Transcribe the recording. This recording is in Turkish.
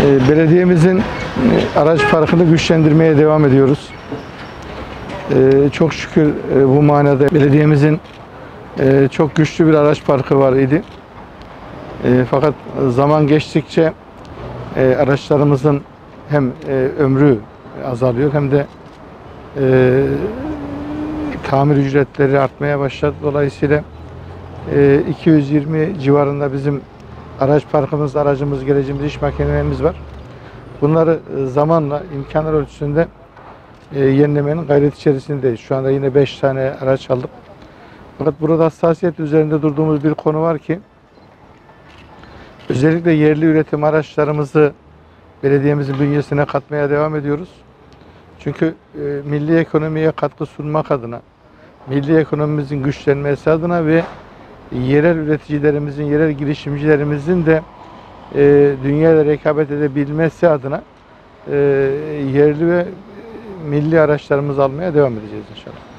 Belediyemizin araç parkını güçlendirmeye devam ediyoruz. Çok şükür bu manada belediyemizin çok güçlü bir araç parkı var idi. Fakat zaman geçtikçe araçlarımızın hem ömrü azalıyor hem de tamir ücretleri artmaya başladı. Dolayısıyla 220 civarında bizim araç parkımız, aracımız, gerecimiz, iş makinelerimiz var. Bunları zamanla imkanlar ölçüsünde yenilemenin gayret içerisindeyiz. Şu anda yine 5 tane araç aldık. Fakat burada hassasiyet üzerinde durduğumuz bir konu var ki özellikle yerli üretim araçlarımızı belediyemizin bünyesine katmaya devam ediyoruz. Çünkü milli ekonomiye katkı sunmak adına, milli ekonomimizin güçlenmesi adına ve yerel üreticilerimizin, yerel girişimcilerimizin de dünyayla rekabet edebilmesi adına yerli ve milli araçlarımızı almaya devam edeceğiz inşallah.